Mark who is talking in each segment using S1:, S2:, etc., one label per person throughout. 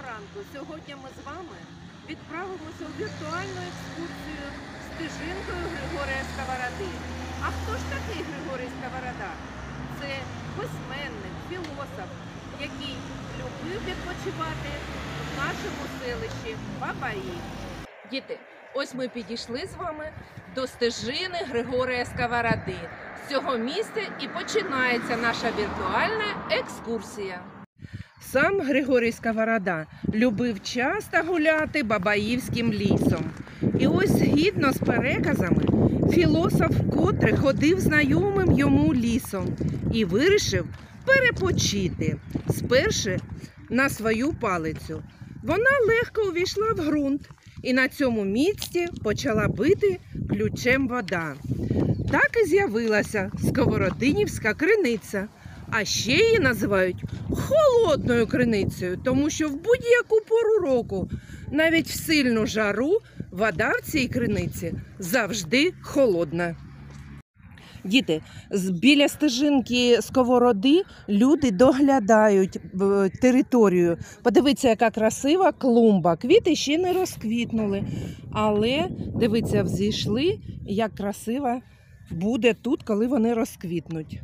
S1: ранку! Сьогодні ми з вами відправимося у віртуальну екскурсію стежинкою Григорія Сковороди. А хто ж такий Григорій Сковорода? Це письменник, філософ, який любив відпочивати в нашому селищі Бабаї. Діти, ось ми підійшли з вами до стежини Григорія Сковороди. З цього місця і починається наша віртуальна екскурсія. Сам Григорій Сковорода любив часто гуляти Бабаївським лісом. І ось, згідно з переказами, філософ вкотре ходив знайомим йому лісом і вирішив перепочити, сперши на свою палицю. Вона легко увійшла в ґрунт і на цьому місці почала бити ключем вода. Так і з'явилася Сковородинівська криниця. А ще її називають холодною криницею, тому що в будь-яку пору року, навіть в сильну жару, вода в цій криниці завжди холодна. Діти, біля стежинки Сковороди люди доглядають територію. Подивіться, яка красива клумба. Квіти ще не розквітнули, але, дивіться, взійшли, як красиво буде тут, коли вони розквітнуть.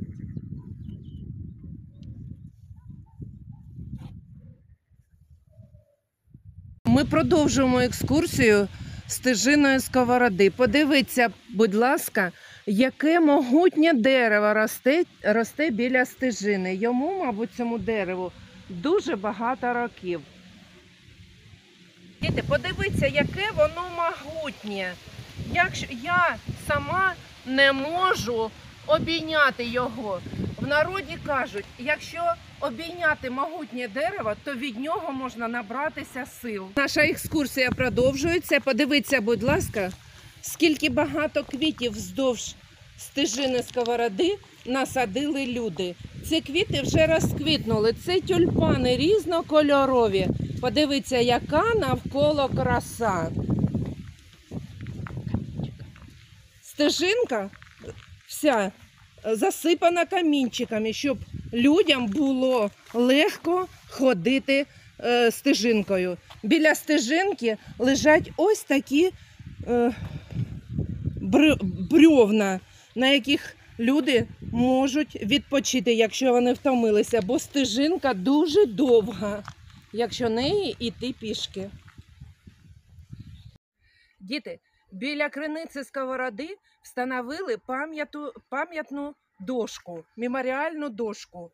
S1: Ми продовжуємо екскурсію стежиною Сковороди. Подивіться, будь ласка, яке могутнє дерево росте біля стежини. Йому, мабуть, цьому дереву дуже багато років. Діти, подивіться, яке воно могутнє. Якщо я сама не можу обійняти його. В народі кажуть, якщо обійняти могутнє дерево, то від нього можна набратися сил. Наша екскурсія продовжується. Подивіться, будь ласка, скільки багато квітів вздовж стежини Сковороди насадили люди. Ці квіти вже розквітнули. Це тюльпани різнокольорові. Подивіться, яка навколо краса. Стежинка вся засипана камінчиками, щоб людям було легко ходити стежинкою. Біля стежинки лежать ось такі бревна, на яких люди можуть відпочити, якщо вони втомилися, бо стежинка дуже довга, якщо неї йти пішки. Діти, біля криниці Сковороди встановили пам'ятну дошку, меморіальну дошку,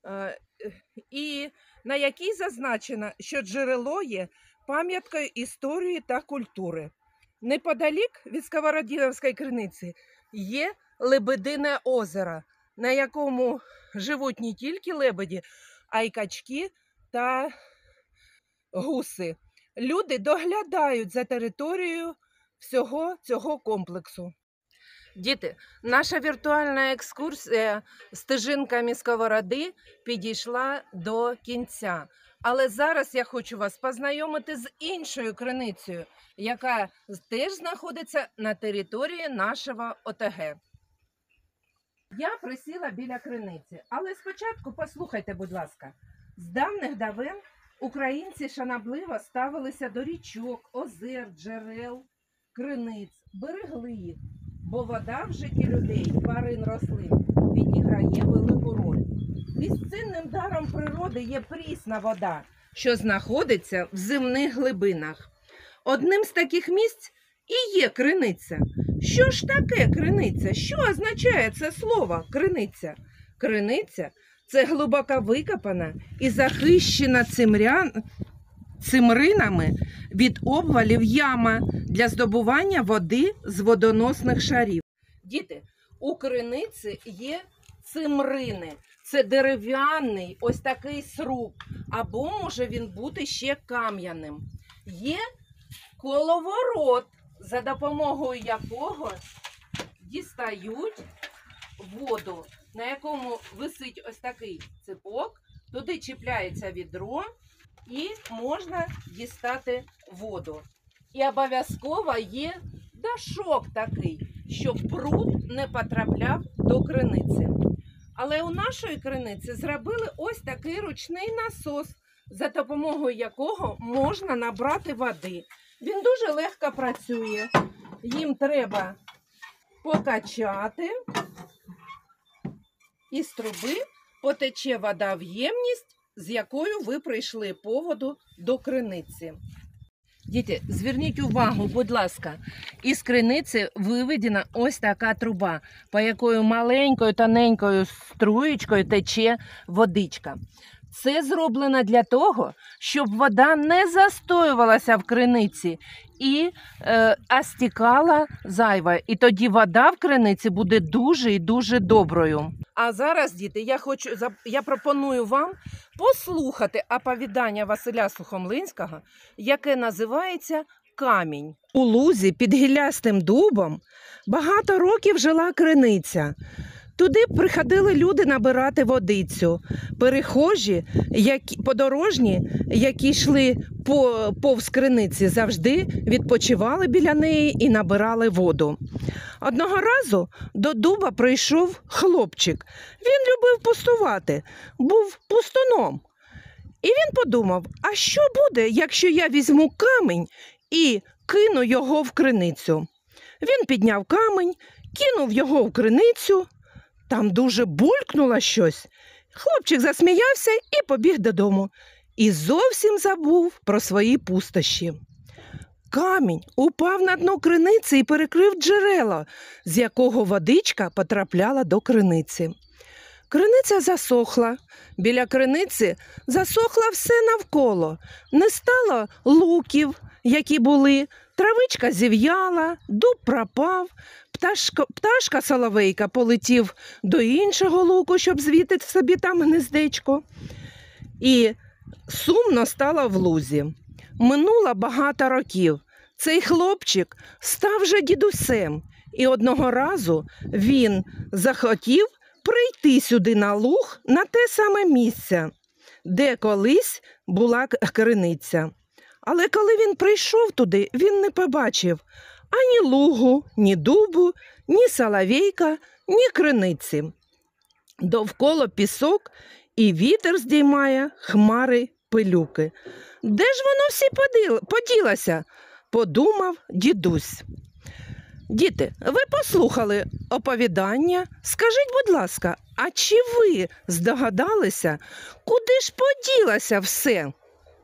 S1: і на якій зазначено, що джерело є пам'яткою історії та культури. Неподалік від Сковородинівської криниці є Лебедине озеро, на якому живуть не тільки лебеді, а й качки та гуси. Люди доглядають за територією всього цього комплексу. Діти, наша віртуальна екскурсія стежинками Сковороди підійшла до кінця. Але зараз я хочу вас познайомити з іншою криницею, яка теж знаходиться на території нашого ОТГ. Я присіла біля криниці, але спочатку послухайте, будь ласка. З давних давен українці шанобливо ставилися до річок, озер, джерел, криниць, берегли їх, бо вода в житті людей, тварин, рослин відіграє велику роль. Безцінним даром природи є прісна вода, що знаходиться в земних глибинах. Одним з таких місць і є криниця. Що ж таке криниця? Що означає це слово криниця? Криниця – це глибоко викопана і захищена цимринами від обвалів яма для здобування води з водоносних шарів. Діти, у криниці є цимрини. Це дерев'яний ось такий сруб, або може він бути ще кам'яним. Є коловорот, за допомогою якого дістають воду, на якому висить ось такий ципок, туди чіпляється відро і можна дістати воду. І обов'язково є дашок такий, щоб бруд не потрапляв до криниці. Але у нашої криниці зробили ось такий ручний насос за допомогою якого можна набрати води. Він дуже легко працює. Їм треба покачати, і з труби потече вода в ємність, з якою ви прийшли по воду до криниці. Діти, зверніть увагу, будь ласка, із криниці виведена ось така труба, по якою маленькою тоненькою струєчкою тече водичка. Це зроблено для того, щоб вода не застоювалася в криниці, а стікала зайва. І тоді вода в криниці буде дуже і дуже доброю. А зараз, діти, я пропоную вам послухати оповідання Василя Сухомлинського, яке називається «Камінь». У лузі під гіллястим дубом багато років жила криниця. Туди приходили люди набирати водицю. Перехожі, подорожні, які йшли повз криниці, завжди відпочивали біля неї і набирали воду. Одного разу до дуба прийшов хлопчик. Він любив пустувати, був пустуном. І він подумав, а що буде, якщо я візьму камінь і кину його в криницю? Він підняв камінь, кинув його в криницю. Там дуже булькнуло щось. Хлопчик засміявся і побіг додому. І зовсім забув про свої пустощі. Камінь упав на дно криниці і перекрив джерело, з якого водичка потрапляла до криниці. Криниця засохла. Біля криниці засохло все навколо. Не стало луків, які були, травичка зів'яла, дуб пропав, пташка соловейка полетів до іншого луку, щоб звітити собі там гнездечко. І сумно стало в лузі. Минуло багато років. Цей хлопчик став вже дідусем. І одного разу він захотів прийти сюди на луг, на те саме місце, де колись була криниця. Але коли він прийшов туди, він не побачив ані лугу, ні дубу, ні соловейка, ні криниці. Довкола пісок, і вітер здіймає хмари пилюки. Де ж воно всі поділося? Подумав дідусь. Діти, ви послухали оповідання? Скажіть, будь ласка, а чи ви здогадалися, куди ж поділося все?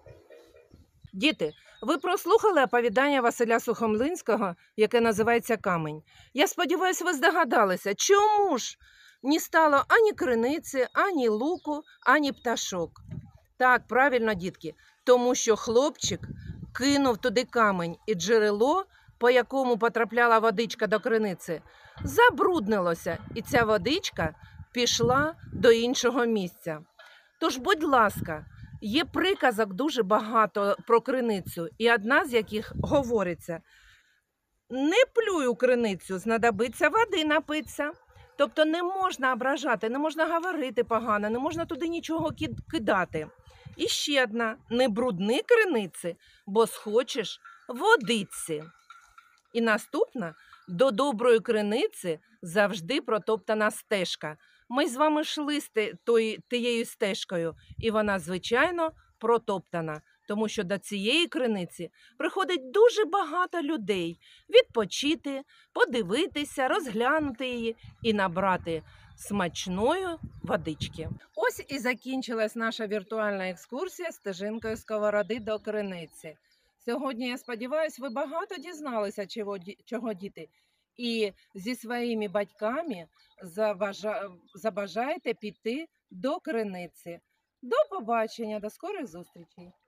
S1: Діти, ви прослухали оповідання Василя Сухомлинського, яке називається «Камінь». Я сподіваюся, ви здогадалися, чому ж не стало ані криниці, ані луку, ані пташок. Так, правильно, дітки, тому що хлопчик кинув туди камінь, і джерело, по якому потрапляла водичка до криниці, забруднилося, і ця водичка пішла до іншого місця. Тож, будь ласка, є приказок дуже багато про криницю, і одна з яких говориться: не плюй у криницю, знадобиться води напитися. Тобто не можна ображати, не можна говорити погано, не можна туди нічого кидати. І ще одна: не брудни криниці, бо схочеш водиці. І наступна: до доброї криниці завжди протоптана стежка. Ми з вами йшли тією стежкою, і вона, звичайно, протоптана, тому що до цієї криниці приходить дуже багато людей відпочити, подивитися, розглянути її і набрати смачної водички. Ось і закінчилась наша віртуальна екскурсія стежинкою Сковороди до криниці. Сьогодні, я сподіваюся, ви багато дізналися, чого діти, і зі своїми батьками забажаєте піти до криниці. До побачення, до скорих зустрічей!